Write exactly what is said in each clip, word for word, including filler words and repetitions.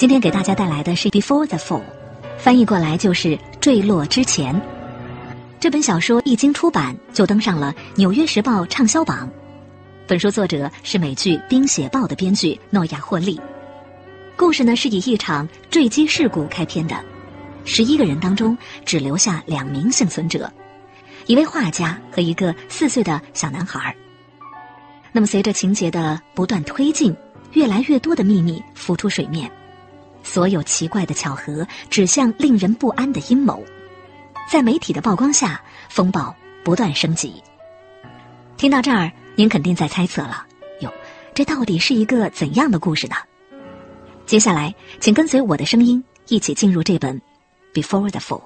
今天给大家带来的是 Before the Fall， 翻译过来就是坠落之前。这本小说一经出版就登上了纽约时报畅销榜。本书作者是美剧《冰血暴》的编剧诺亚·霍利。故事呢是以一场坠机事故开篇的，十一个人当中只留下两名幸存者，一位画家和一个四岁的小男孩。那么随着情节的不断推进，越来越多的秘密浮出水面，所有奇怪的巧合指向令人不安的阴谋。在媒体的曝光下，风暴不断升级。听到这儿，您肯定在猜测了，哟，这到底是一个怎样的故事呢？接下来请跟随我的声音一起进入这本 Before the Fall。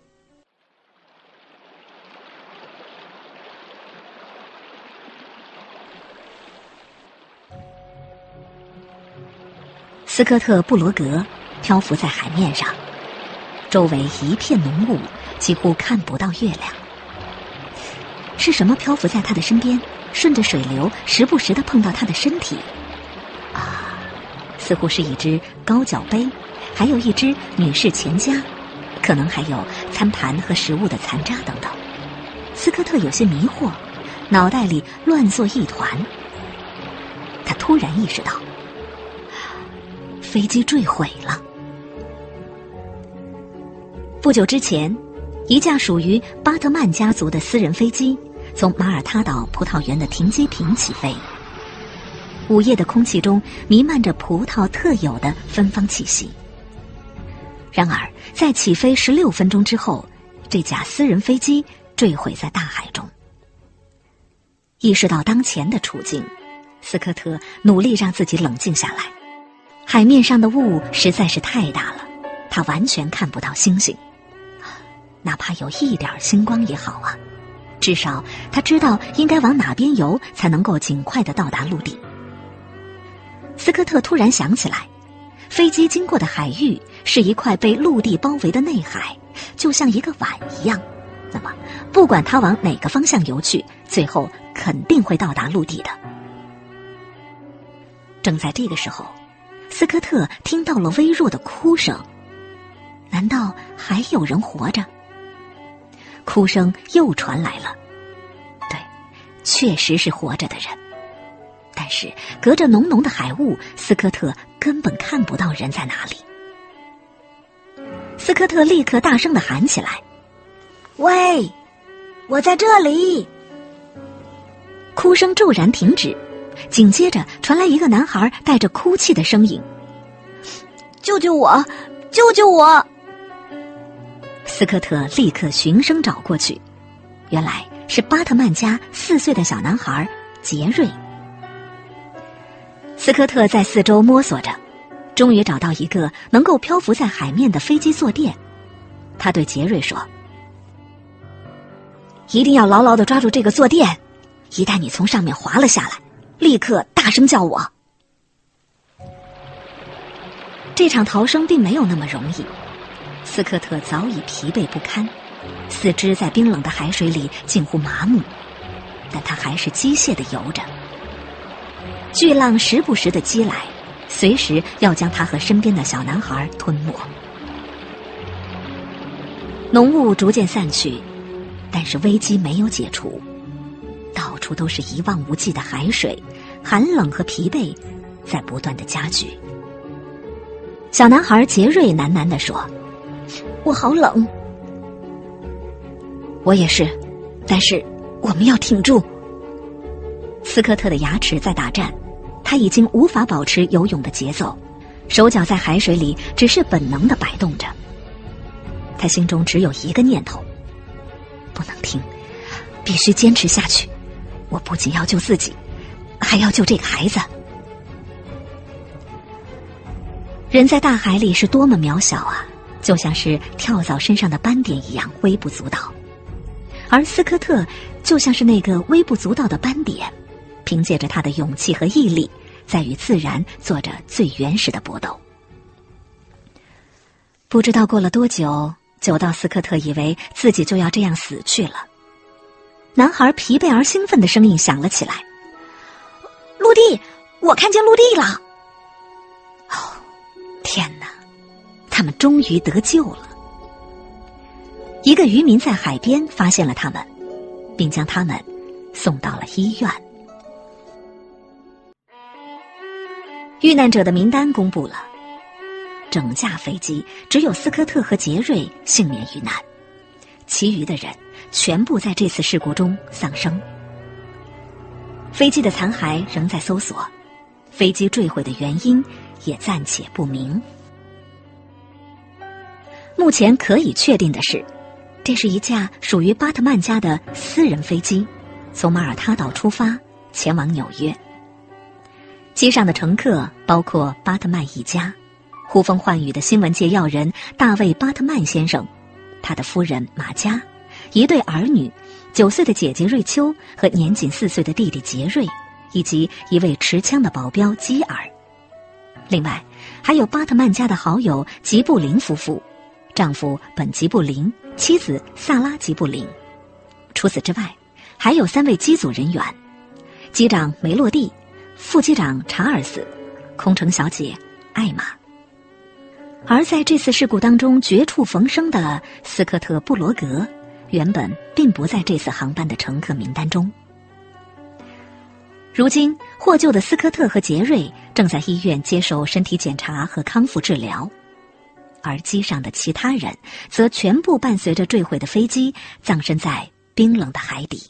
斯科特·布罗格漂浮在海面上，周围一片浓雾，几乎看不到月亮。是什么漂浮在他的身边，顺着水流时不时地碰到他的身体？啊，似乎是一只高脚杯，还有一只女士钱夹，可能还有餐盘和食物的残渣等等。斯科特有些迷惑，脑袋里乱作一团。他突然意识到，飞机坠毁了。不久之前，一架属于巴特曼家族的私人飞机从马耳他岛葡萄园的停机坪起飞。午夜的空气中弥漫着葡萄特有的芬芳气息。然而在起飞十六分钟之后，这架私人飞机坠毁在大海中。意识到当前的处境，斯科特努力让自己冷静下来。海面上的雾实在是太大了，他完全看不到星星。哪怕有一点星光也好啊，至少他知道应该往哪边游才能够尽快地到达陆地。斯科特突然想起来，飞机经过的海域是一块被陆地包围的内海，就像一个碗一样。那么不管他往哪个方向游去，最后肯定会到达陆地的。正在这个时候，斯科特听到了微弱的哭声。难道还有人活着？哭声又传来了。对，确实是活着的人。但是隔着浓浓的海雾，斯科特根本看不到人在哪里。斯科特立刻大声地喊起来：喂，我在这里！哭声骤然停止，紧接着传来一个男孩带着哭泣的声音：救救我，救救我！斯科特立刻循声找过去，原来是巴特曼家四岁的小男孩杰瑞。斯科特在四周摸索着，终于找到一个能够漂浮在海面的飞机坐垫。他对杰瑞说：一定要牢牢地抓住这个坐垫，一旦你从上面滑了下来，立刻大声叫我。这场逃生并没有那么容易，斯科特早已疲惫不堪，四肢在冰冷的海水里近乎麻木，但他还是机械地游着。巨浪时不时地击来，随时要将他和身边的小男孩吞没。浓雾逐渐散去，但是危机没有解除，到处都是一望无际的海水，寒冷和疲惫在不断地加剧。小男孩杰瑞喃喃地说：我好冷。我也是，但是我们要挺住。斯科特的牙齿在打颤，他已经无法保持游泳的节奏，手脚在海水里只是本能地摆动着。他心中只有一个念头：不能停，必须坚持下去。我不仅要救自己，还要救这个孩子。人在大海里是多么渺小啊，就像是跳蚤身上的斑点一样微不足道。而斯科特就像是那个微不足道的斑点，凭借着他的勇气和毅力，在与自然做着最原始的搏斗。不知道过了多久，久到斯科特以为自己就要这样死去了。男孩疲惫而兴奋的声音响了起来：陆地，我看见陆地了！哦， 天哪，他们终于得救了。一个渔民在海边发现了他们，并将他们送到了医院。遇难者的名单公布了，整架飞机只有斯科特和杰瑞幸免于难，其余的人全部在这次事故中丧生。飞机的残骸仍在搜索，飞机坠毁的原因也暂且不明。目前可以确定的是，这是一架属于巴特曼家的私人飞机，从马耳他岛出发前往纽约。机上的乘客包括巴特曼一家，呼风唤雨的新闻界要人大卫·巴特曼先生，他的夫人玛嘉，一对儿女，九岁的姐姐瑞秋和年仅四岁的弟弟杰瑞，以及一位持枪的保镖基尔。另外，还有巴特曼家的好友吉布林夫妇，丈夫本·吉布林，妻子萨拉·吉布林。除此之外，还有三位机组人员：机长梅洛蒂、副机长查尔斯、空乘小姐艾玛。而在这次事故当中绝处逢生的斯科特·布罗格，原本并不在这次航班的乘客名单中。如今获救的斯科特和杰瑞正在医院接受身体检查和康复治疗，而机上的其他人则全部伴随着坠毁的飞机葬身在冰冷的海底。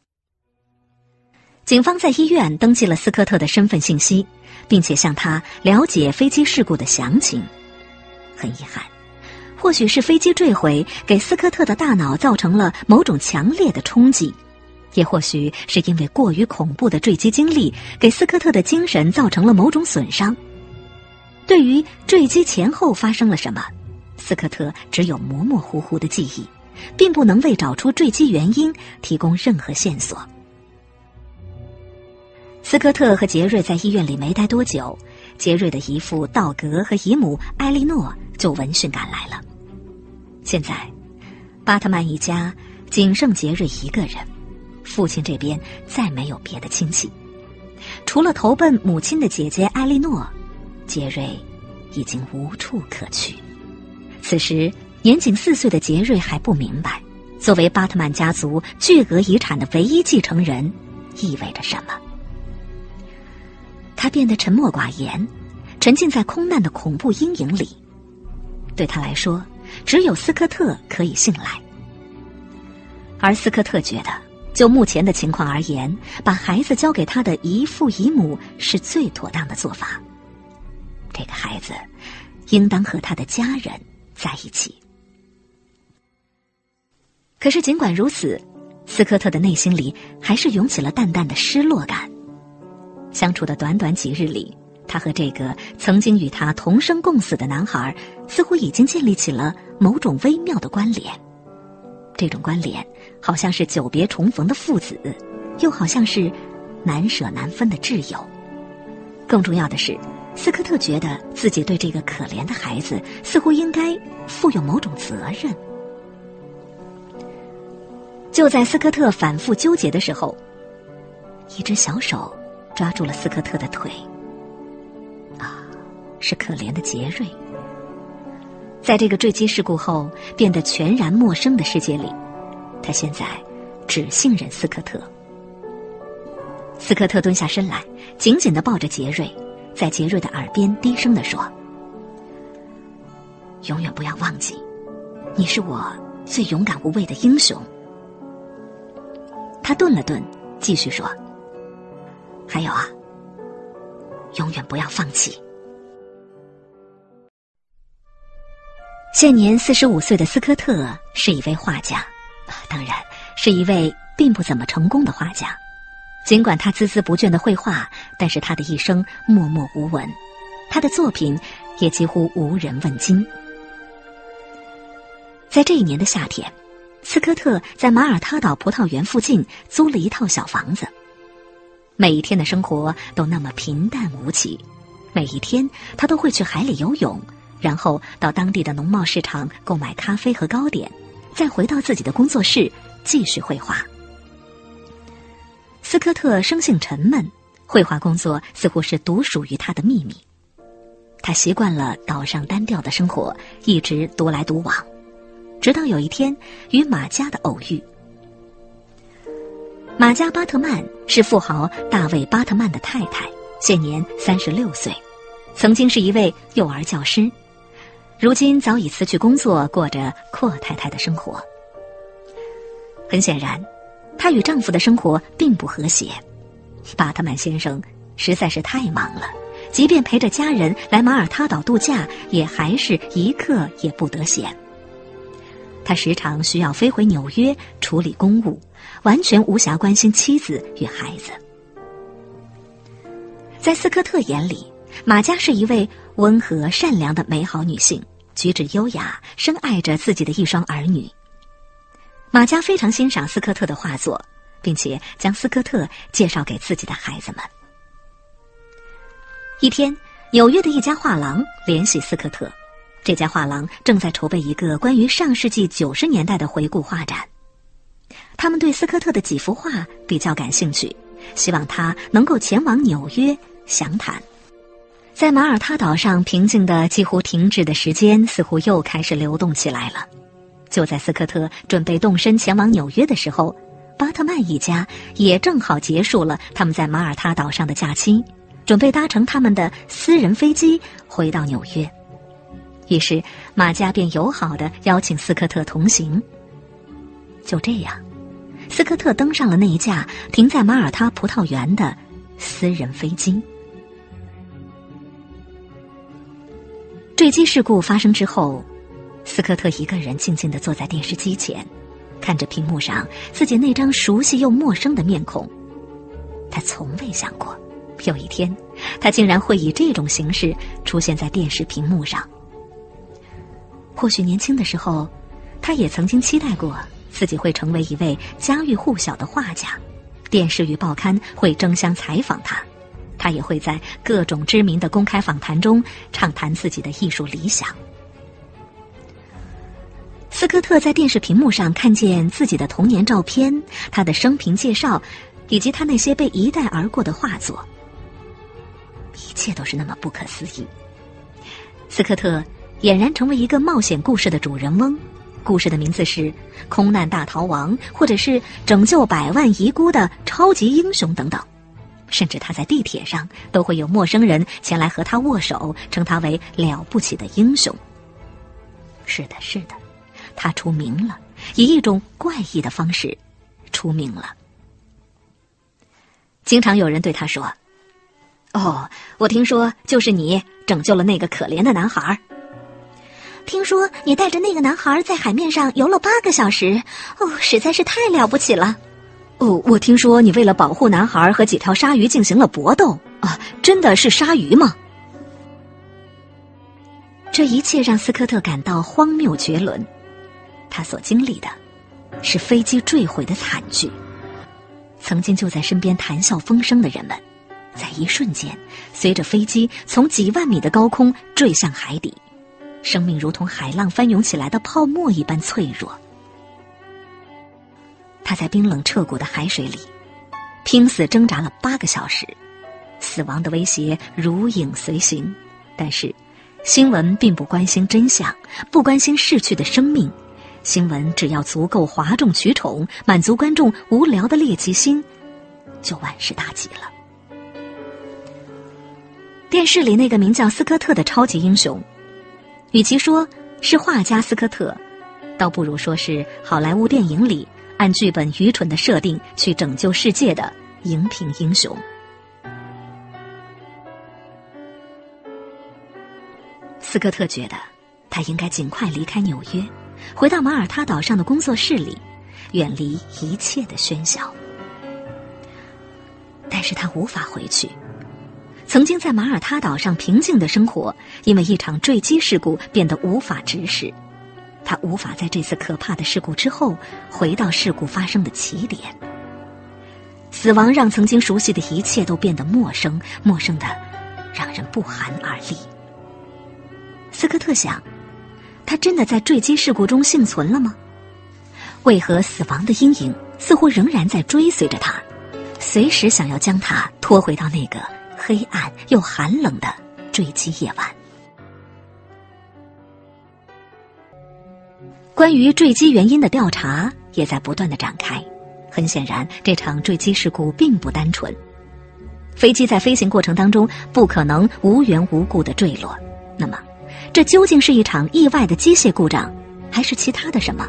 警方在医院登记了斯科特的身份信息，并且向他了解飞机事故的详情。很遗憾，或许是飞机坠毁给斯科特的大脑造成了某种强烈的冲击，也或许是因为过于恐怖的坠机经历给斯科特的精神造成了某种损伤。对于坠机前后发生了什么，斯科特只有模模糊糊的记忆，并不能为找出坠机原因提供任何线索。斯科特和杰瑞在医院里没待多久，杰瑞的姨父道格和姨母艾莉诺就闻讯赶来了。现在巴特曼一家仅剩杰瑞一个人，父亲这边再没有别的亲戚，除了投奔母亲的姐姐艾莉诺，杰瑞已经无处可去。此时年仅四岁的杰瑞还不明白，作为巴特曼家族巨额遗产的唯一继承人意味着什么。他变得沉默寡言，沉浸在空难的恐怖阴影里。对他来说，只有斯科特可以信赖。而斯科特觉得，就目前的情况而言，把孩子交给他的姨父姨母是最妥当的做法。这个孩子应当和他的家人在一起。可是尽管如此，斯科特的内心里还是涌起了淡淡的失落感。相处的短短几日里，他和这个曾经与他同生共死的男孩似乎已经建立起了某种微妙的关联。这种关联好像是久别重逢的父子，又好像是难舍难分的挚友。更重要的是，斯科特觉得自己对这个可怜的孩子似乎应该负有某种责任。就在斯科特反复纠结的时候，一只小手抓住了斯科特的腿。啊，是可怜的杰瑞。在这个坠机事故后变得全然陌生的世界里，他现在只信任斯科特。斯科特蹲下身来，紧紧地抱着杰瑞，在杰瑞的耳边低声地说：永远不要忘记，你是我最勇敢无畏的英雄。他顿了顿，继续说：还有啊，永远不要放弃。现年四十五岁的斯科特是一位画家，当然是一位并不怎么成功的画家。尽管他孜孜不倦的绘画，但是他的一生默默无闻，他的作品也几乎无人问津。在这一年的夏天，斯科特在马耳他岛葡萄园附近租了一套小房子。每一天的生活都那么平淡无奇，每一天他都会去海里游泳，然后到当地的农贸市场购买咖啡和糕点，再回到自己的工作室继续绘画。斯科特生性沉闷，绘画工作似乎是独属于他的秘密。 他习惯了岛上单调的生活，一直独来独往，直到有一天与马加的偶遇。马加·巴特曼是富豪大卫·巴特曼的太太，现年三十六岁，曾经是一位幼儿教师，如今早已辞去工作，过着阔太太的生活。很显然，她与丈夫的生活并不和谐。巴特曼先生实在是太忙了，即便陪着家人来马耳他岛度假，也还是一刻也不得闲。他时常需要飞回纽约处理公务，完全无暇关心妻子与孩子。在斯科特眼里，马加是一位温和善良的美好女性，举止优雅，深爱着自己的一双儿女。马加非常欣赏斯科特的画作，并且将斯科特介绍给自己的孩子们。一天，纽约的一家画廊联系斯科特，这家画廊正在筹备一个关于上世纪九十年代的回顾画展。他们对斯科特的几幅画比较感兴趣，希望他能够前往纽约详谈。在马耳他岛上平静的几乎停止的时间似乎又开始流动起来了。就在斯科特准备动身前往纽约的时候，巴特曼一家也正好结束了他们在马耳他岛上的假期，准备搭乘他们的私人飞机回到纽约。于是马加便友好地邀请斯科特同行。就这样，斯科特登上了那一架停在马耳他葡萄园的私人飞机。坠机事故发生之后，斯科特一个人静静地坐在电视机前，看着屏幕上自己那张熟悉又陌生的面孔。他从未想过，有一天他竟然会以这种形式出现在电视屏幕上。或许年轻的时候，他也曾经期待过自己会成为一位家喻户晓的画家，电视与报刊会争相采访他，他也会在各种知名的公开访谈中畅谈自己的艺术理想。斯科特在电视屏幕上看见自己的童年照片，他的生平介绍，以及他那些被一带而过的画作，一切都是那么不可思议。斯科特俨然成为一个冒险故事的主人翁，故事的名字是《空难大逃亡》，或者是拯救百万遗孤的超级英雄等等。甚至他在地铁上都会有陌生人前来和他握手，称他为了不起的英雄。是的，是的，他出名了，以一种怪异的方式出名了。经常有人对他说：“哦，我听说就是你拯救了那个可怜的男孩。听说你带着那个男孩在海面上游了八个小时，哦，实在是太了不起了。哦，我听说你为了保护男孩和几条鲨鱼进行了搏斗啊，真的是鲨鱼吗？”这一切让斯科特感到荒谬绝伦。他所经历的是飞机坠毁的惨剧。曾经就在身边谈笑风生的人们，在一瞬间随着飞机从几万米的高空坠向海底，生命如同海浪翻涌起来的泡沫一般脆弱。他在冰冷彻骨的海水里拼死挣扎了八个小时，死亡的威胁如影随形。但是新闻并不关心真相，不关心逝去的生命，新闻只要足够哗众取宠，满足观众无聊的猎奇心，就万事大吉了。电视里那个名叫斯科特的超级英雄，与其说是画家斯科特，倒不如说是好莱坞电影里按剧本愚蠢的设定去拯救世界的荧屏英雄。斯科特觉得他应该尽快离开纽约，回到马耳他岛上的工作室里，远离一切的喧嚣。但是他无法回去。曾经在马耳他岛上平静的生活，因为一场坠机事故变得无法直视。他无法在这次可怕的事故之后回到事故发生的起点。死亡让曾经熟悉的一切都变得陌生，陌生的让人不寒而栗。斯科特想，他真的在坠机事故中幸存了吗？为何死亡的阴影似乎仍然在追随着他，随时想要将他拖回到那个黑暗又寒冷的坠机夜晚？ 关于坠机原因的调查也在不断的展开。很显然，这场坠机事故并不单纯。飞机在飞行过程当中不可能无缘无故的坠落，那么这究竟是一场意外的机械故障，还是其他的什么？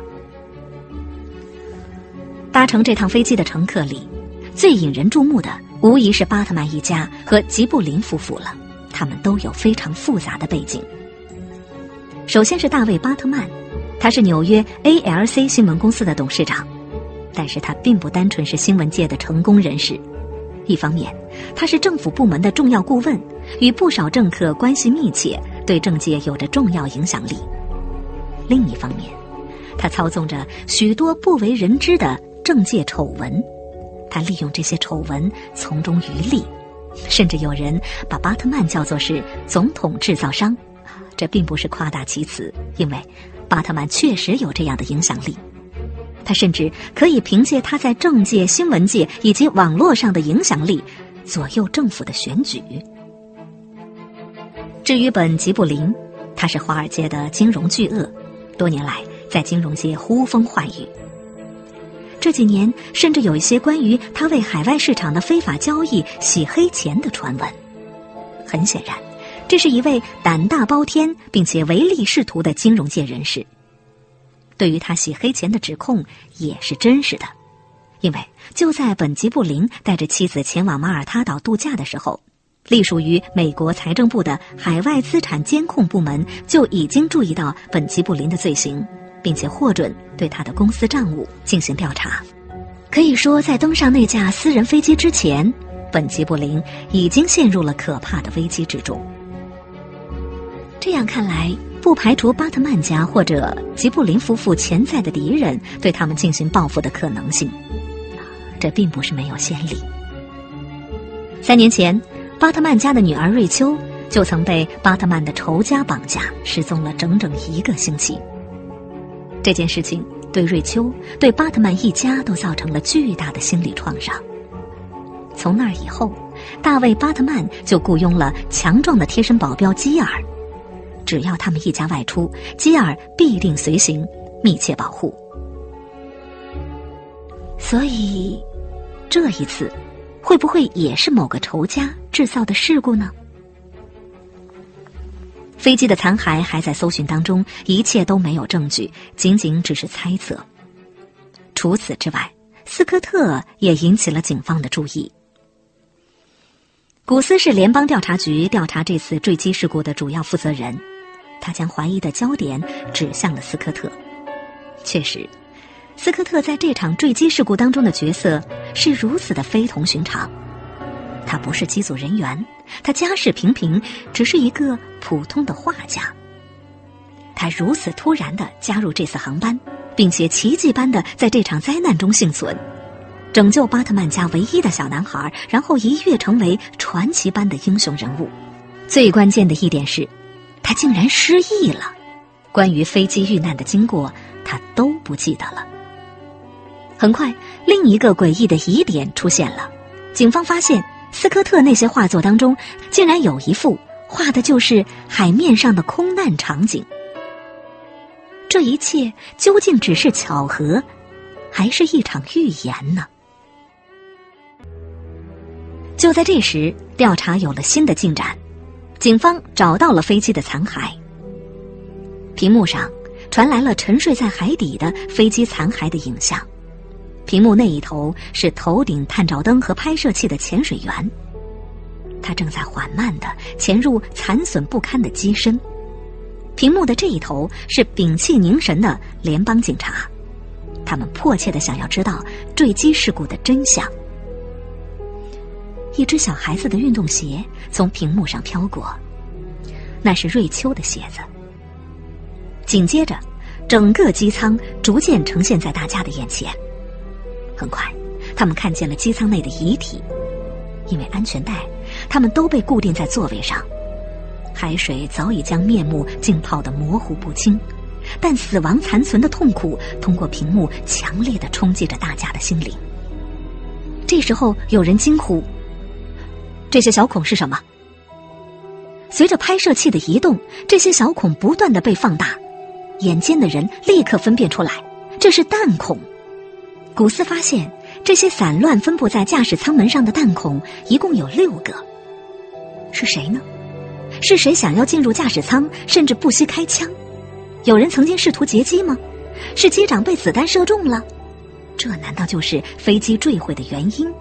搭乘这趟飞机的乘客里，最引人注目的无疑是巴特曼一家和吉布林夫妇了，他们都有非常复杂的背景。首先是大卫·巴特曼，他是纽约 A L C 新闻公司的董事长，但是他并不单纯是新闻界的成功人士。一方面，他是政府部门的重要顾问，与不少政客关系密切，对政界有着重要影响力。另一方面，他操纵着许多不为人知的政界丑闻，他利用这些丑闻从中渔利，甚至有人把巴特曼叫做是总统制造商，这并不是夸大其词，因为巴特曼确实有这样的影响力。他甚至可以凭借他在政界、新闻界以及网络上的影响力左右政府的选举。至于本·吉布林，他是华尔街的金融巨鳄，多年来在金融界呼风唤雨。这几年甚至有一些关于他为海外市场的非法交易洗黑钱的传闻。很显然，这是一位胆大包天并且唯利是图的金融界人士。对于他洗黑钱的指控也是真实的，因为就在本·吉布林带着妻子前往马耳他岛度假的时候，隶属于美国财政部的海外资产监控部门就已经注意到本·吉布林的罪行，并且获准对他的公司账务进行调查。可以说，在登上那架私人飞机之前，本·吉布林已经陷入了可怕的危机之中。这样看来，不排除巴特曼家或者吉布林夫妇潜在的敌人对他们进行报复的可能性，这并不是没有先例。三年前，巴特曼家的女儿瑞秋就曾被巴特曼的仇家绑架，失踪了整整一个星期。这件事情对瑞秋、对巴特曼一家都造成了巨大的心理创伤。从那以后，大卫·巴特曼就雇佣了强壮的贴身保镖基尔，只要他们一家外出，基尔必定随行，密切保护。所以，这一次会不会也是某个仇家制造的事故呢？飞机的残骸还在搜寻当中，一切都没有证据，仅仅只是猜测。除此之外，斯科特也引起了警方的注意。古斯是联邦调查局调查这次坠机事故的主要负责人，他将怀疑的焦点指向了斯科特。确实，斯科特在这场坠机事故当中的角色是如此的非同寻常。他不是机组人员，他家世平平，只是一个普通的画家。他如此突然地加入这次航班，并且奇迹般地在这场灾难中幸存，拯救巴特曼家唯一的小男孩，然后一跃成为传奇般的英雄人物。最关键的一点是，他竟然失忆了，关于飞机遇难的经过他都不记得了。很快，另一个诡异的疑点出现了，警方发现斯科特那些画作当中竟然有一幅画的就是海面上的空难场景。这一切究竟只是巧合，还是一场预言呢？就在这时，调查有了新的进展，警方找到了飞机的残骸。屏幕上传来了沉睡在海底的飞机残骸的影像，屏幕那一头是头顶探照灯和拍摄器的潜水员，他正在缓慢地潜入残损不堪的机身。屏幕的这一头是屏气凝神的联邦警察，他们迫切地想要知道坠机事故的真相。一只小孩子的运动鞋从屏幕上飘过，那是瑞秋的鞋子。紧接着，整个机舱逐渐呈现在大家的眼前。很快，他们看见了机舱内的遗体，因为安全带，他们都被固定在座位上。海水早已将面目浸泡得模糊不清，但死亡残存的痛苦通过屏幕强烈地冲击着大家的心灵。这时候，有人惊呼：“这些小孔是什么？”随着拍摄器的移动，这些小孔不断地被放大， 眼尖的人立刻分辨出来，这是弹孔。古斯发现这些散乱分布在驾驶舱门上的弹孔一共有六个。是谁呢？是谁想要进入驾驶舱，甚至不惜开枪？有人曾经试图劫机吗？是机长被子弹射中了？这难道就是飞机坠毁的原因？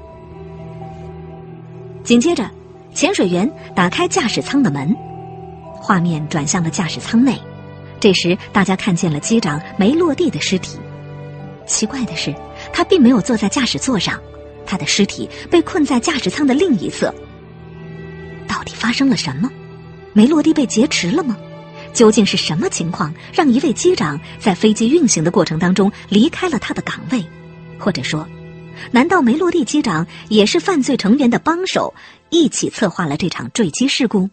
紧接着，潜水员打开驾驶舱的门，画面转向了驾驶舱内。这时大家看见了机长没落地的尸体。奇怪的是，他并没有坐在驾驶座上，他的尸体被困在驾驶舱的另一侧。到底发生了什么？没落地被劫持了吗？究竟是什么情况让一位机长在飞机运行的过程当中离开了他的岗位？或者说，难道没落地机长也是犯罪成员的帮手，一起策划了这场坠机事故？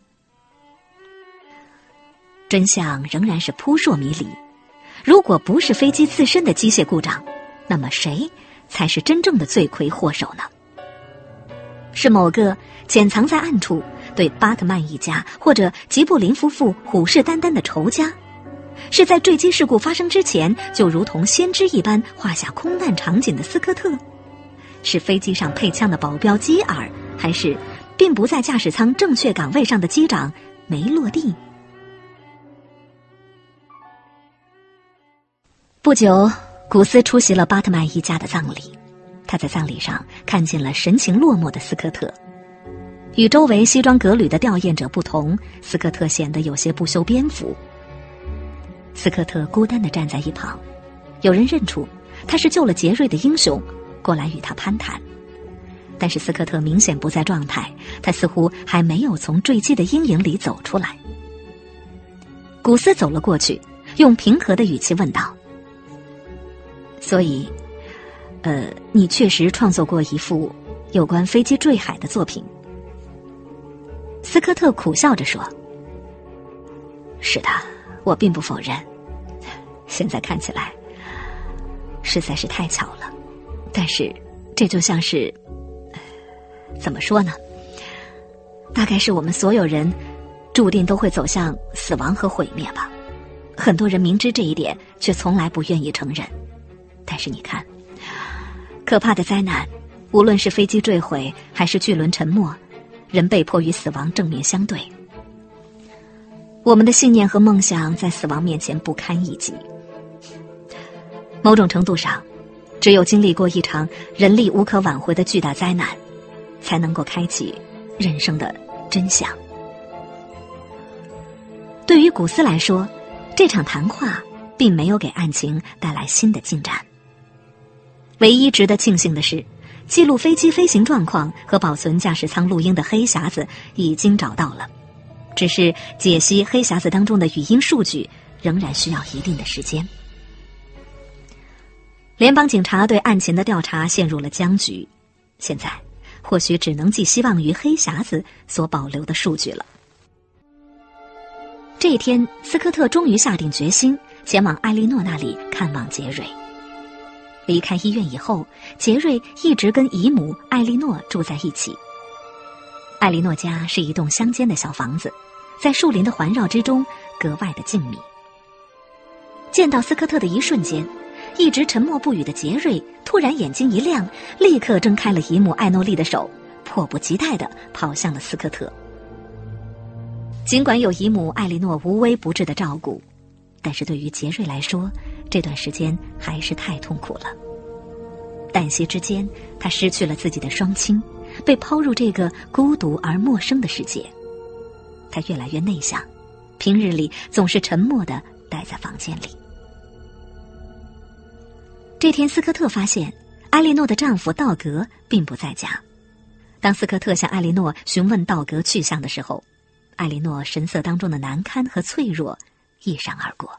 真相仍然是扑朔迷离。如果不是飞机自身的机械故障，那么谁才是真正的罪魁祸首呢？是某个潜藏在暗处对巴特曼一家或者吉布林夫妇虎视眈眈的仇家？是在坠机事故发生之前就如同先知一般画下空难场景的斯科特？是飞机上配枪的保镖基尔？还是并不在驾驶舱正确岗位上的机长没落地？不久，古斯出席了巴特曼一家的葬礼。他在葬礼上看见了神情落寞的斯科特。与周围西装革履的吊唁者不同，斯科特显得有些不修边幅。斯科特孤单地站在一旁，有人认出他是救了杰瑞的英雄，过来与他攀谈。但是斯科特明显不在状态，他似乎还没有从坠机的阴影里走出来。古斯走了过去，用平和的语气问道：所以呃，你确实创作过一幅有关飞机坠海的作品？斯科特苦笑着说：是的，我并不否认，现在看起来实在是太巧了。但是这就像是怎么说呢，大概是我们所有人注定都会走向死亡和毁灭吧。很多人明知这一点，却从来不愿意承认。但是你看，可怕的灾难，无论是飞机坠毁还是巨轮沉没，人被迫与死亡正面相对。我们的信念和梦想在死亡面前不堪一击。某种程度上，只有经历过一场人力无可挽回的巨大灾难，才能够开启人生的真相。对于古斯来说，这场谈话并没有给案情带来新的进展。唯一值得庆幸的是，记录飞机飞行状况和保存驾驶舱录音的黑匣子已经找到了，只是解析黑匣子当中的语音数据仍然需要一定的时间。联邦警察对案情的调查陷入了僵局，现在或许只能寄希望于黑匣子所保留的数据了。这一天，斯科特终于下定决心前往艾莉诺那里看望杰瑞。离开医院以后，杰瑞一直跟姨母艾莉诺住在一起。艾莉诺家是一栋乡间的小房子，在树林的环绕之中格外的静谧。见到斯科特的一瞬间，一直沉默不语的杰瑞突然眼睛一亮，立刻挣开了姨母艾诺莉的手，迫不及待地跑向了斯科特。尽管有姨母艾莉诺无微不至的照顾，但是对于杰瑞来说，这段时间还是太痛苦了。旦夕之间，他失去了自己的双亲，被抛入这个孤独而陌生的世界。他越来越内向，平日里总是沉默地待在房间里。这天，斯科特发现艾莉诺的丈夫道格并不在家。当斯科特向艾莉诺询问道格去向的时候，艾莉诺神色当中的难堪和脆弱一闪而过。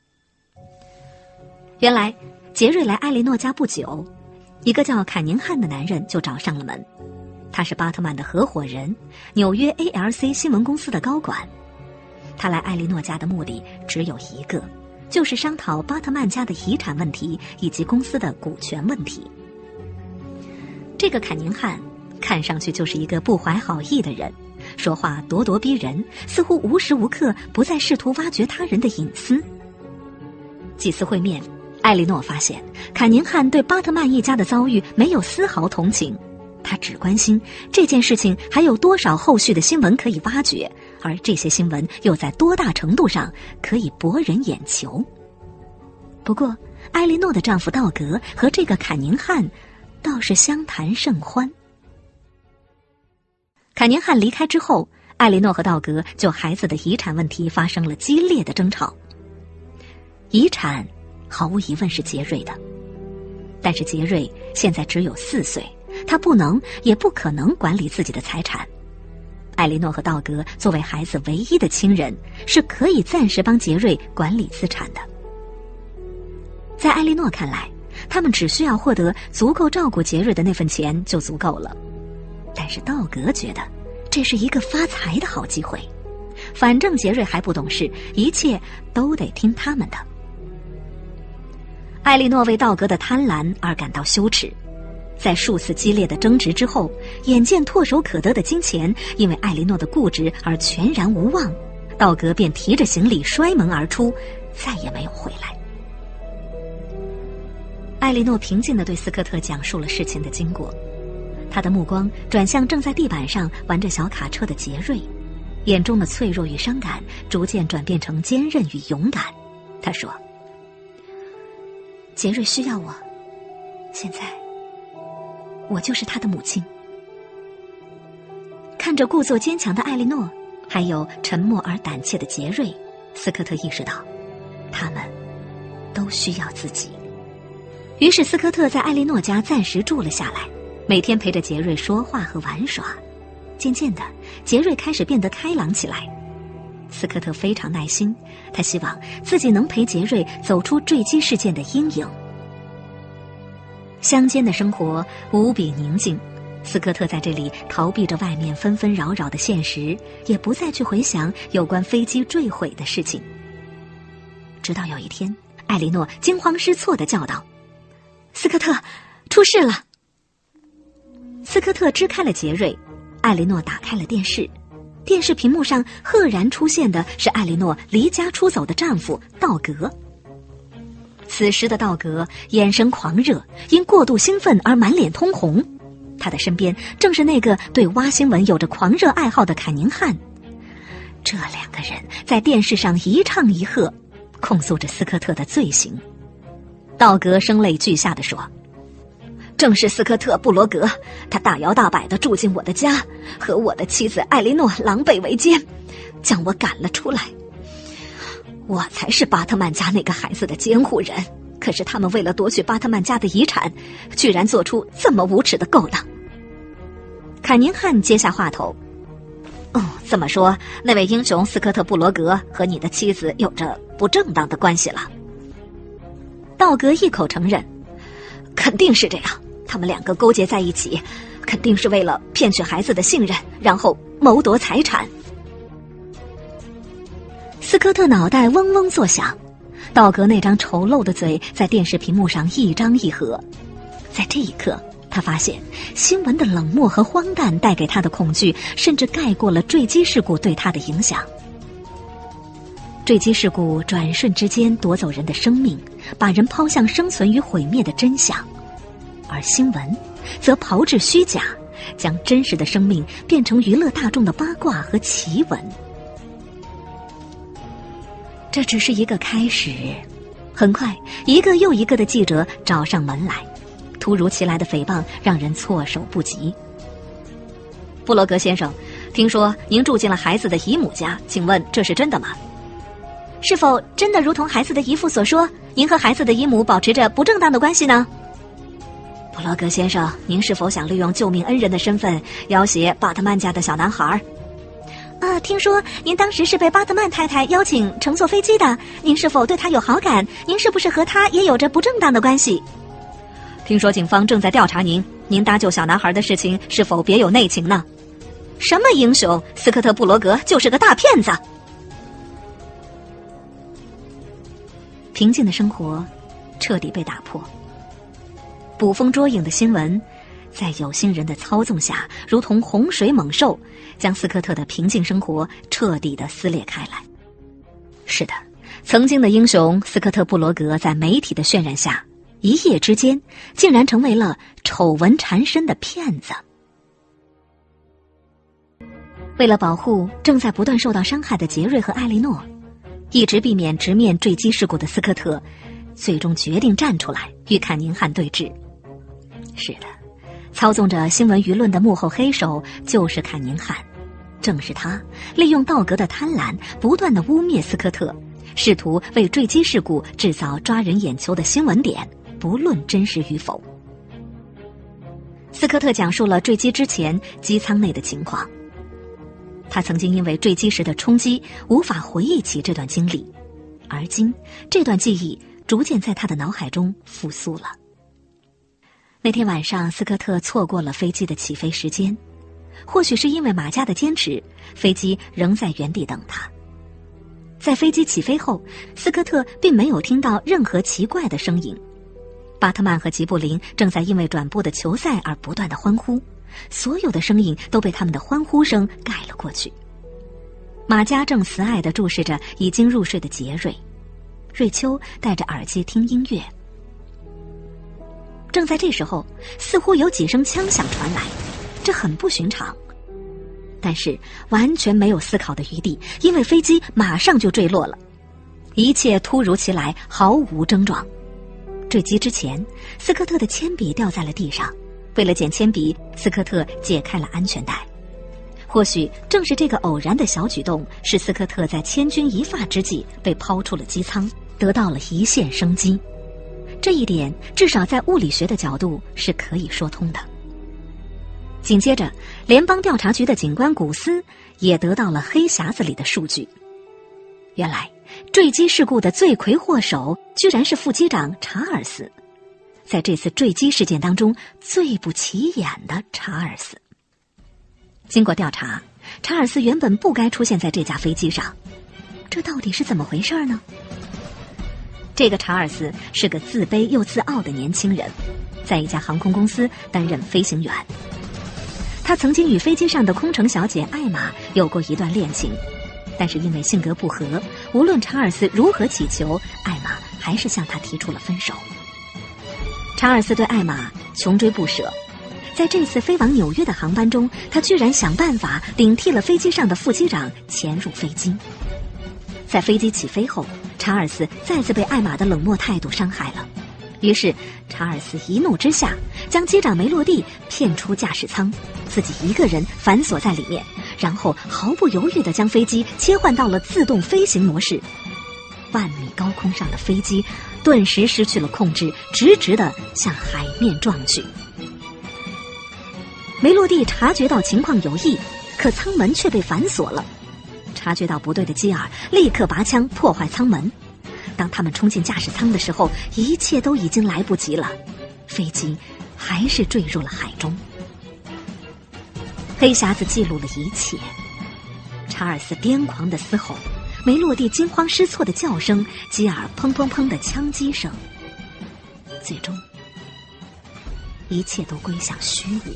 原来杰瑞来艾莉诺家不久，一个叫坎宁汉的男人就找上了门。他是巴特曼的合伙人，纽约 A L C 新闻公司的高管。他来艾莉诺家的目的只有一个，就是商讨巴特曼家的遗产问题以及公司的股权问题。这个坎宁汉看上去就是一个不怀好意的人，说话咄咄逼人，似乎无时无刻不在试图挖掘他人的隐私。 几次会面，艾莉诺发现坎宁汉对巴特曼一家的遭遇没有丝毫同情，他只关心这件事情还有多少后续的新闻可以挖掘，而这些新闻又在多大程度上可以博人眼球。不过艾莉诺的丈夫道格和这个坎宁汉倒是相谈甚欢。坎宁汉离开之后，艾莉诺和道格就孩子的遗产问题发生了激烈的争吵。遗产毫无疑问是杰瑞的，但是杰瑞现在只有四岁，他不能也不可能管理自己的财产。艾莉诺和道格作为孩子唯一的亲人，是可以暂时帮杰瑞管理资产的。在艾莉诺看来，他们只需要获得足够照顾杰瑞的那份钱就足够了。但是道格觉得这是一个发财的好机会，反正杰瑞还不懂事，一切都得听他们的。艾莉诺为道格的贪婪而感到羞耻，在数次激烈的争执之后，眼见唾手可得的金钱因为艾莉诺的固执而全然无望，道格便提着行李摔门而出，再也没有回来。艾莉诺平静地对斯科特讲述了事情的经过，他的目光转向正在地板上玩着小卡车的杰瑞，眼中的脆弱与伤感逐渐转变成坚韧与勇敢。他说：杰瑞需要我，现在我就是他的母亲。看着故作坚强的艾莉诺，还有沉默而胆怯的杰瑞，斯科特意识到他们都需要自己。于是斯科特在艾莉诺家暂时住了下来，每天陪着杰瑞说话和玩耍。渐渐的，杰瑞开始变得开朗起来。斯科特非常耐心，他希望自己能陪杰瑞走出坠机事件的阴影。乡间的生活无比宁静，斯科特在这里逃避着外面纷纷扰扰的现实，也不再去回想有关飞机坠毁的事情。直到有一天，艾莉诺惊慌失措地叫道：斯科特，出事了！斯科特支开了杰瑞，艾莉诺打开了电视，电视屏幕上赫然出现的是艾莉诺离家出走的丈夫道格。此时的道格眼神狂热，因过度兴奋而满脸通红。他的身边正是那个对挖新闻有着狂热爱好的坎宁汉。这两个人在电视上一唱一和，控诉着斯科特的罪行。道格声泪俱下地说：正是斯科特·布罗格，他大摇大摆地住进我的家，和我的妻子艾莉诺狼狈为奸，将我赶了出来。我才是巴特曼家那个孩子的监护人，可是他们为了夺取巴特曼家的遗产，居然做出这么无耻的勾当。坎宁汉接下话头：哦，这么说，那位英雄斯科特·布罗格和你的妻子有着不正当的关系了。道格一口承认：肯定是这样，他们两个勾结在一起，肯定是为了骗取孩子的信任，然后谋夺财产。斯科特脑袋嗡嗡作响，道格那张丑陋的嘴在电视屏幕上一张一合。在这一刻，他发现新闻的冷漠和荒诞带给他的恐惧，甚至盖过了坠机事故对他的影响。坠机事故转瞬之间夺走人的生命，把人抛向生存与毁灭的真相，而新闻则炮制虚假，将真实的生命变成娱乐大众的八卦和奇闻。这只是一个开始，很快一个又一个的记者找上门来，突如其来的诽谤让人措手不及。布罗格先生，听说您住进了孩子的姨母家，请问这是真的吗？是否真的如同孩子的姨父所说，您和孩子的姨母保持着不正当的关系呢？布罗格先生，您是否想利用救命恩人的身份要挟巴特曼家的小男孩？啊，听说您当时是被巴特曼太太邀请乘坐飞机的，您是否对他有好感？您是不是和他也有着不正当的关系？听说警方正在调查您，您搭救小男孩的事情是否别有内情呢？什么英雄？斯科特·布罗格就是个大骗子！平静的生活彻底被打破，捕风捉影的新闻在有心人的操纵下，如同洪水猛兽，将斯科特的平静生活彻底地撕裂开来。是的， 曾经的英雄斯科特·布罗格在媒体的渲染下，一夜之间竟然成为了丑闻缠身的骗子。为了保护正在不断受到伤害的杰瑞和艾莉诺，一直避免直面坠机事故的斯科特最终决定站出来与坎宁汉对峙。是的，操纵着新闻舆论的幕后黑手就是坎宁汉，正是他利用道格的贪婪不断地污蔑斯科特，试图为坠机事故制造抓人眼球的新闻点，不论真实与否。斯科特讲述了坠机之前机舱内的情况，他曾经因为坠机时的冲击无法回忆起这段经历，而今这段记忆逐渐在他的脑海中复苏了。那天晚上，斯科特错过了飞机的起飞时间，或许是因为马加的坚持，飞机仍在原地等他。在飞机起飞后，斯科特并没有听到任何奇怪的声音。巴特曼和吉布林正在因为转播的球赛而不断的欢呼，所有的声音都被他们的欢呼声盖了过去。马加正慈爱地注视着已经入睡的杰瑞，瑞秋戴着耳机听音乐。正在这时候，似乎有几声枪响传来，这很不寻常，但是完全没有思考的余地，因为飞机马上就坠落了，一切突如其来，毫无征状。坠机之前，斯科特的铅笔掉在了地上，为了捡铅笔，斯科特解开了安全带。或许正是这个偶然的小举动，使斯科特在千钧一发之际被抛出了机舱，得到了一线生机。这一点至少在物理学的角度是可以说通的。紧接着，联邦调查局的警官古斯也得到了黑匣子里的数据。原来，坠机事故的罪魁祸首居然是副机长查尔斯，在这次坠机事件当中最不起眼的查尔斯。经过调查，查尔斯原本不该出现在这架飞机上，这到底是怎么回事呢？这个查尔斯是个自卑又自傲的年轻人，在一家航空公司担任飞行员。他曾经与飞机上的空乘小姐艾玛有过一段恋情，但是因为性格不合，无论查尔斯如何乞求，艾玛还是向他提出了分手。查尔斯对艾玛穷追不舍，在这次飞往纽约的航班中，他居然想办法顶替了飞机上的副机长潜入飞机。在飞机起飞后，查尔斯再次被艾玛的冷漠态度伤害了，于是查尔斯一怒之下将机长梅洛蒂骗出驾驶舱，自己一个人反锁在里面，然后毫不犹豫地将飞机切换到了自动飞行模式。万米高空上的飞机顿时失去了控制，直直地向海面撞去。梅洛蒂察觉到情况有异，可舱门却被反锁了。察觉到不对的基尔立刻拔枪破坏舱门。当他们冲进驾驶舱的时候，一切都已经来不及了，飞机还是坠入了海中。黑匣子记录了一切，查尔斯癫狂的嘶吼，梅洛蒂惊慌失措的叫声，基尔砰砰砰的枪击声，最终一切都归向虚无。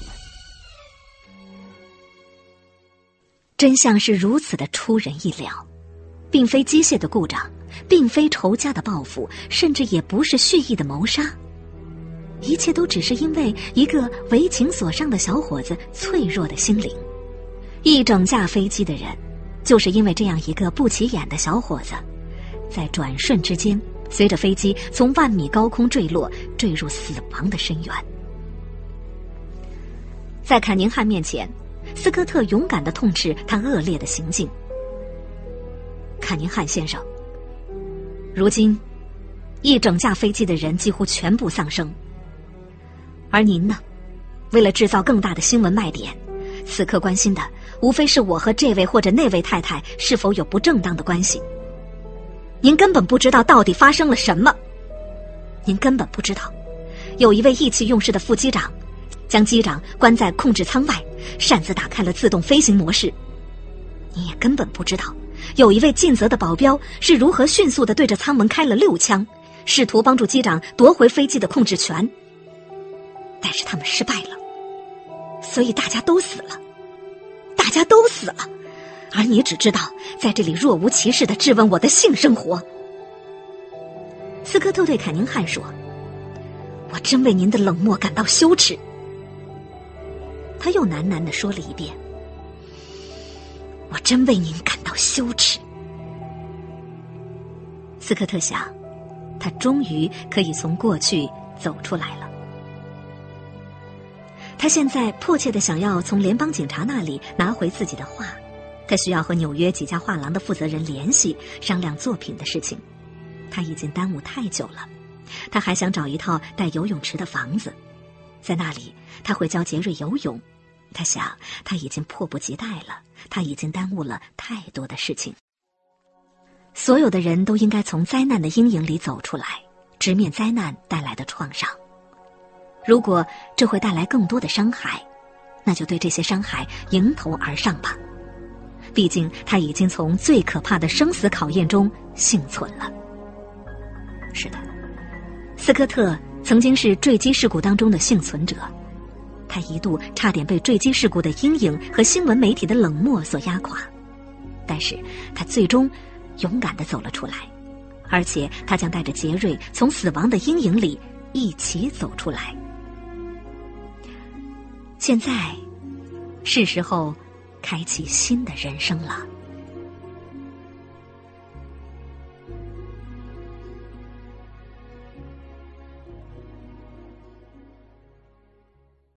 真相是如此的出人意料，并非机械的故障，并非仇家的报复，甚至也不是蓄意的谋杀，一切都只是因为一个为情所伤的小伙子脆弱的心灵。一整架飞机的人，就是因为这样一个不起眼的小伙子，在转瞬之间，随着飞机从万米高空坠落，坠入死亡的深渊。在坎宁汉面前，斯科特勇敢地痛斥他恶劣的行径。坎宁汉先生，如今一整架飞机的人几乎全部丧生，而您呢，为了制造更大的新闻卖点，此刻关心的无非是我和这位或者那位太太是否有不正当的关系。您根本不知道到底发生了什么，您根本不知道有一位意气用事的副机长将机长关在控制舱外，擅自打开了自动飞行模式。你也根本不知道有一位尽责的保镖是如何迅速地对着舱门开了六枪，试图帮助机长夺回飞机的控制权。但是他们失败了，所以大家都死了，大家都死了，而你只知道在这里若无其事地质问我的性生活。 斯科特对凯宁汉说：“我真为您的冷漠感到羞耻。”他又喃喃地说了一遍：“我真为您感到羞耻。”斯科特想，他终于可以从过去走出来了。他现在迫切地想要从联邦警察那里拿回自己的画，他需要和纽约几家画廊的负责人联系，商量作品的事情。他已经耽误太久了。他还想找一套带游泳池的房子，在那里他会教杰瑞游泳。他想，他已经迫不及待了，他已经耽误了太多的事情。所有的人都应该从灾难的阴影里走出来，直面灾难带来的创伤。如果这会带来更多的伤害，那就对这些伤害迎头而上吧。毕竟他已经从最可怕的生死考验中幸存了。是的，斯科特曾经是坠机事故当中的幸存者，他一度差点被坠机事故的阴影和新闻媒体的冷漠所压垮，但是他最终勇敢地走了出来，而且他将带着杰瑞从死亡的阴影里一起走出来。现在是时候开启新的人生了。